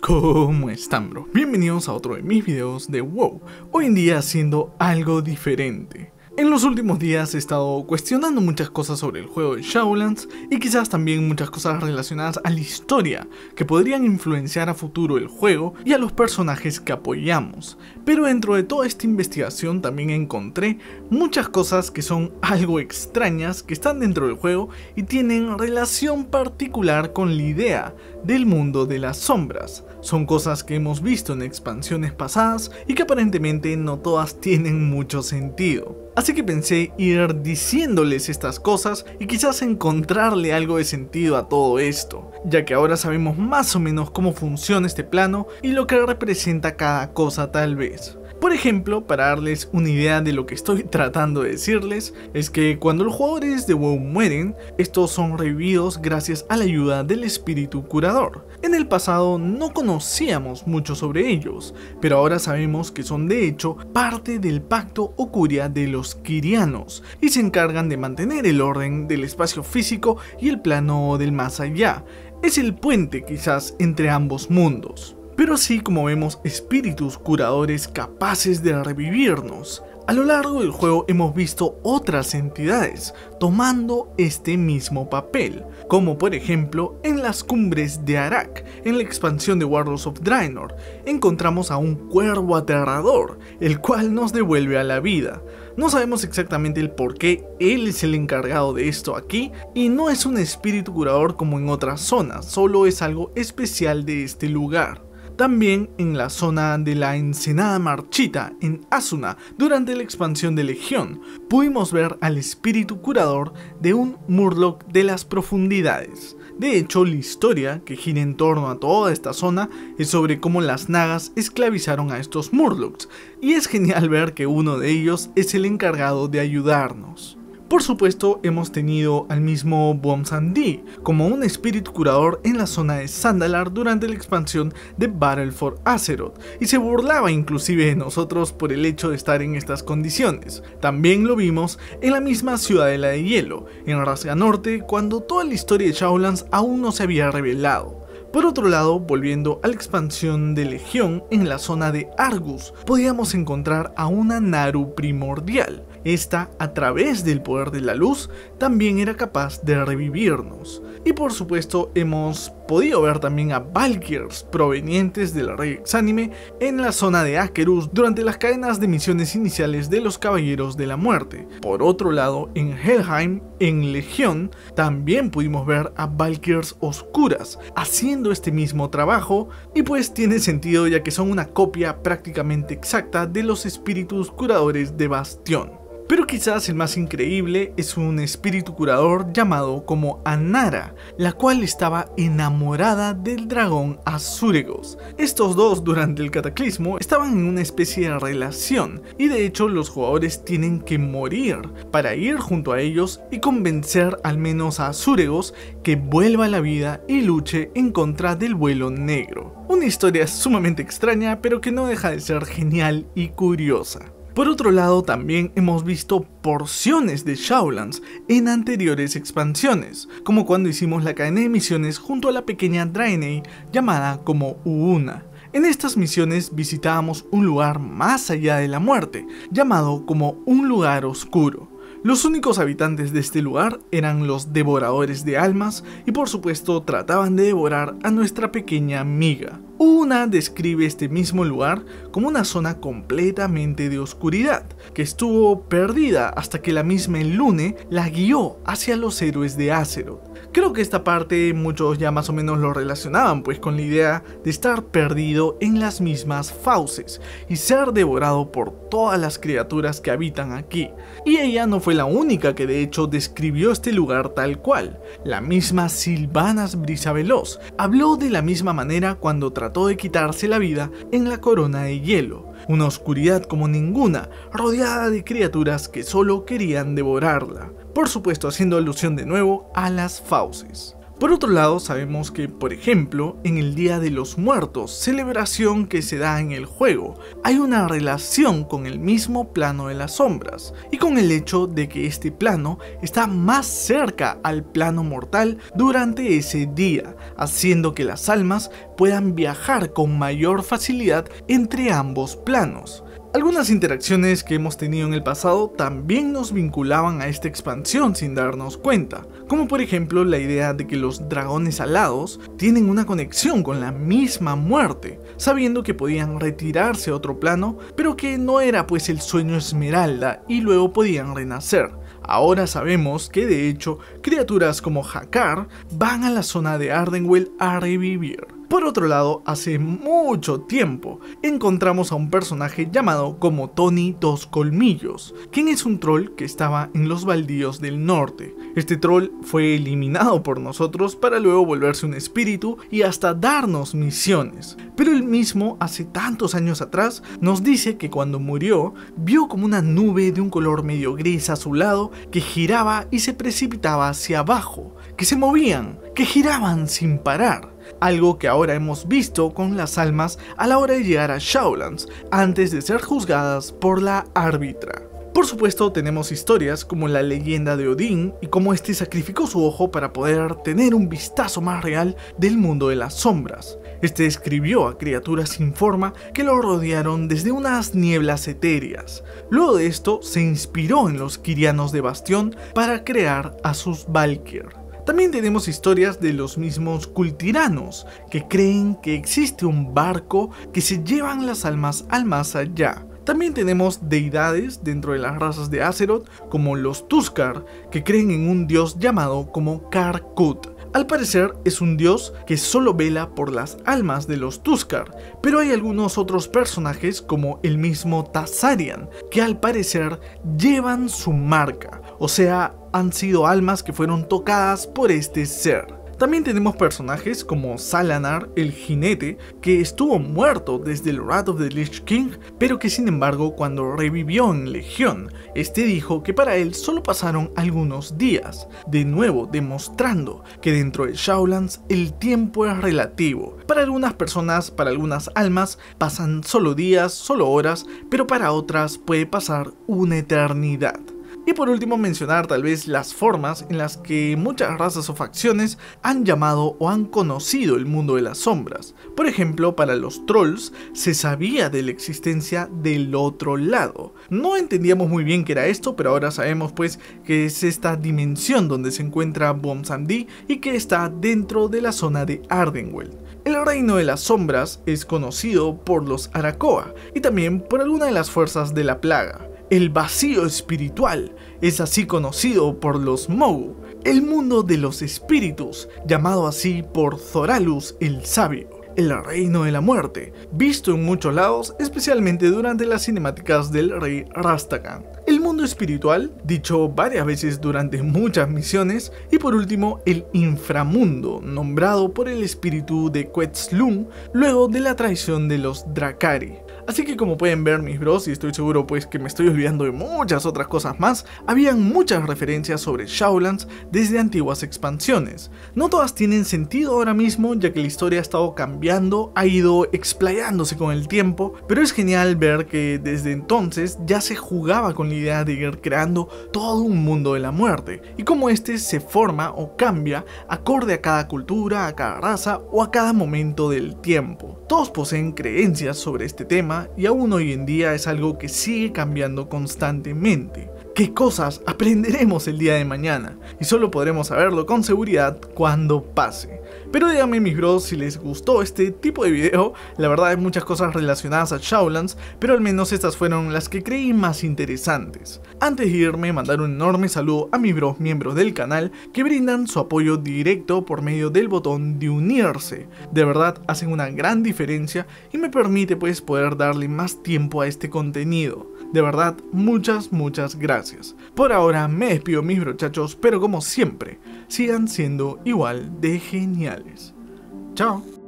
¿Cómo están, bro? Bienvenidos a otro de mis videos de WoW, hoy en día haciendo algo diferente. En los últimos días he estado cuestionando muchas cosas sobre el juego de Shadowlands y quizás también muchas cosas relacionadas a la historia que podrían influenciar a futuro el juego y a los personajes que apoyamos. Pero dentro de toda esta investigación también encontré muchas cosas que son algo extrañas que están dentro del juego y tienen relación particular con la idea del mundo de las sombras. Son cosas que hemos visto en expansiones pasadas y que aparentemente no todas tienen mucho sentido. Así que pensé ir diciéndoles estas cosas y quizás encontrarle algo de sentido a todo esto, ya que ahora sabemos más o menos cómo funciona este plano y lo que representa cada cosa tal vez. Por ejemplo, para darles una idea de lo que estoy tratando de decirles, es que cuando los jugadores de WoW mueren, estos son revividos gracias a la ayuda del espíritu curador. En el pasado no conocíamos mucho sobre ellos, pero ahora sabemos que son de hecho parte del pacto Ocuria de los Quirianos, y se encargan de mantener el orden del espacio físico y el plano del más allá. Es el puente quizás entre ambos mundos. Pero así como vemos espíritus curadores capaces de revivirnos, a lo largo del juego hemos visto otras entidades tomando este mismo papel, como por ejemplo en las cumbres de Arak. En la expansión de Warlords of Draenor encontramos a un cuervo aterrador, el cual nos devuelve a la vida. No sabemos exactamente el por qué él es el encargado de esto aquí, y no es un espíritu curador como en otras zonas, solo es algo especial de este lugar. También en la zona de la Ensenada Marchita, en Asuna, durante la expansión de Legión, pudimos ver al espíritu curador de un Murloc de las profundidades. De hecho, la historia que gira en torno a toda esta zona es sobre cómo las Nagas esclavizaron a estos Murlocs, y es genial ver que uno de ellos es el encargado de ayudarnos. Por supuesto, hemos tenido al mismo Bwonsan-Di como un espíritu curador en la zona de Zandalar durante la expansión de Battle for Azeroth, y se burlaba inclusive de nosotros por el hecho de estar en estas condiciones. También lo vimos en la misma Ciudadela de Hielo, en Rasga Norte, cuando toda la historia de Shadowlands aún no se había revelado. Por otro lado, volviendo a la expansión de Legión, en la zona de Argus, podíamos encontrar a una Naru primordial. Esta, a través del poder de la luz, también era capaz de revivirnos. Y por supuesto hemos podido ver también a Valkyrs provenientes del Rey Exánime en la zona de Akerus durante las cadenas de misiones iniciales de los Caballeros de la Muerte. Por otro lado, en Helheim, en Legión, también pudimos ver a Valkyrs oscuras haciendo este mismo trabajo, y pues tiene sentido ya que son una copia prácticamente exacta de los espíritus curadores de Bastión. Pero quizás el más increíble es un espíritu curador llamado como Anara, la cual estaba enamorada del dragón Azuregos. Estos dos durante el cataclismo estaban en una especie de relación, y de hecho los jugadores tienen que morir para ir junto a ellos y convencer al menos a Azuregos que vuelva a la vida y luche en contra del vuelo negro. Una historia sumamente extraña, pero que no deja de ser genial y curiosa. Por otro lado, también hemos visto porciones de Shadowlands en anteriores expansiones, como cuando hicimos la cadena de misiones junto a la pequeña Draenei llamada como Uuna. En estas misiones visitábamos un lugar más allá de la muerte, llamado como un lugar oscuro. Los únicos habitantes de este lugar eran los devoradores de almas, y por supuesto trataban de devorar a nuestra pequeña amiga. Uuna describe este mismo lugar como una zona completamente de oscuridad, que estuvo perdida hasta que la misma Elune la guió hacia los héroes de Azeroth. Creo que esta parte muchos ya más o menos lo relacionaban pues con la idea de estar perdido en las mismas fauces y ser devorado por todas las criaturas que habitan aquí. Y ella no fue la única que de hecho describió este lugar tal cual. La misma Sylvanas Brisaveloz habló de la misma manera cuando trató de quitarse la vida en la Corona de Hielo. Una oscuridad como ninguna, rodeada de criaturas que solo querían devorarla. Por supuesto haciendo alusión de nuevo a las fauces. Por otro lado, sabemos que, por ejemplo, en el Día de los Muertos, celebración que se da en el juego, hay una relación con el mismo plano de las sombras, y con el hecho de que este plano está más cerca al plano mortal durante ese día, haciendo que las almas puedan viajar con mayor facilidad entre ambos planos. Algunas interacciones que hemos tenido en el pasado también nos vinculaban a esta expansión sin darnos cuenta, como por ejemplo la idea de que los dragones alados tienen una conexión con la misma muerte, sabiendo que podían retirarse a otro plano, pero que no era pues el sueño Esmeralda y luego podían renacer. Ahora sabemos que de hecho criaturas como Hakar van a la zona de Ardenweald a revivir. Por otro lado, hace mucho tiempo encontramos a un personaje llamado como Tony Dos Colmillos, quien es un troll que estaba en los baldíos del norte. Este troll fue eliminado por nosotros para luego volverse un espíritu y hasta darnos misiones. Pero él mismo, hace tantos años atrás, nos dice que cuando murió, vio como una nube de un color medio gris azulado que giraba y se precipitaba hacia abajo, que se movían, que giraban sin parar. Algo que ahora hemos visto con las almas a la hora de llegar a Shadowlands, antes de ser juzgadas por la árbitra. Por supuesto tenemos historias como la leyenda de Odín y cómo este sacrificó su ojo para poder tener un vistazo más real del mundo de las sombras. Este describió a criaturas sin forma que lo rodearon desde unas nieblas etéreas. Luego de esto se inspiró en los Quirianos de Bastión para crear a sus Valkyr. También tenemos historias de los mismos cultiranos, que creen que existe un barco que se llevan las almas al más allá. También tenemos deidades dentro de las razas de Azeroth, como los Tuskarr, que creen en un dios llamado como Karkut. Al parecer es un dios que solo vela por las almas de los Tuskarr, pero hay algunos otros personajes como el mismo Tazarian, que al parecer llevan su marca, o sea, han sido almas que fueron tocadas por este ser. También tenemos personajes como Salanar, el jinete, que estuvo muerto desde el Wrath of the Lich King, pero que sin embargo cuando revivió en Legión, este dijo que para él solo pasaron algunos días, de nuevo demostrando que dentro de Shadowlands el tiempo es relativo. Para algunas personas, para algunas almas, pasan solo días, solo horas, pero para otras puede pasar una eternidad. Y por último mencionar tal vez las formas en las que muchas razas o facciones han llamado o han conocido el mundo de las sombras. Por ejemplo, para los trolls se sabía de la existencia del otro lado. No entendíamos muy bien qué era esto, pero ahora sabemos pues que es esta dimensión donde se encuentra Bwonsamdi y que está dentro de la zona de Ardenweald. El reino de las sombras es conocido por los Arakoa y también por alguna de las fuerzas de la plaga. El vacío espiritual es así conocido por los Mogu, el mundo de los espíritus, llamado así por Thoralus el Sabio. El reino de la muerte, visto en muchos lados, especialmente durante las cinemáticas del rey Rastakhan. El mundo espiritual, dicho varias veces durante muchas misiones, y por último el inframundo, nombrado por el espíritu de Quetzlum luego de la traición de los Drakari. Así que como pueden ver mis bros, y estoy seguro pues que me estoy olvidando de muchas otras cosas más, habían muchas referencias sobre Shadowlands desde antiguas expansiones. No todas tienen sentido ahora mismo, ya que la historia ha estado cambiando, ha ido explayándose con el tiempo, pero es genial ver que desde entonces ya se jugaba con la idea de ir creando todo un mundo de la muerte, y cómo este se forma o cambia acorde a cada cultura, a cada raza o a cada momento del tiempo. Todos poseen creencias sobre este tema y aún hoy en día es algo que sigue cambiando constantemente. ¿Qué cosas aprenderemos el día de mañana? Y solo podremos saberlo con seguridad cuando pase. Pero díganme mis bros si les gustó este tipo de video. La verdad hay muchas cosas relacionadas a Shadowlands, pero al menos estas fueron las que creí más interesantes. Antes de irme, mandar un enorme saludo a mis bros miembros del canal que brindan su apoyo directo por medio del botón de unirse. De verdad hacen una gran diferencia y me permite pues poder darle más tiempo a este contenido. De verdad, muchas gracias. Por ahora me despido mis brochachos, pero como siempre, sigan siendo igual de geniales. Chao.